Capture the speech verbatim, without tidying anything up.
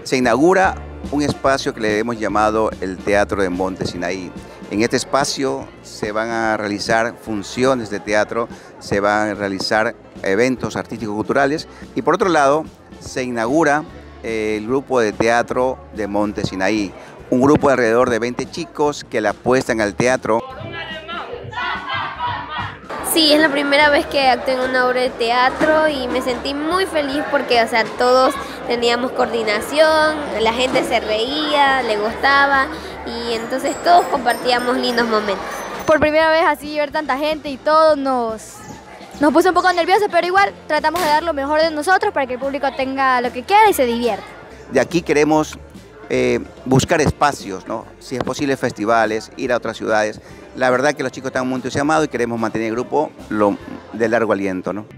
se inaugura un espacio que le hemos llamado el Teatro de Monte Sinaí. En este espacio se van a realizar funciones de teatro, se van a realizar eventos artístico-culturales y por otro lado se inaugura el grupo de teatro de Monte Sinaí, un grupo de alrededor de veinte chicos que le apuestan al teatro. Sí, es la primera vez que actúo en una obra de teatro y me sentí muy feliz porque, o sea, todos teníamos coordinación, la gente se reía, le gustaba y entonces todos compartíamos lindos momentos. Por primera vez así ver tanta gente y todo nos, nos puso un poco nerviosos, pero igual tratamos de dar lo mejor de nosotros para que el público tenga lo que quiera y se divierta. De aquí queremos eh, buscar espacios, ¿no? Si es posible festivales, ir a otras ciudades. La verdad que los chicos están muy entusiasmados y queremos mantener el grupo lo, de largo aliento, ¿no?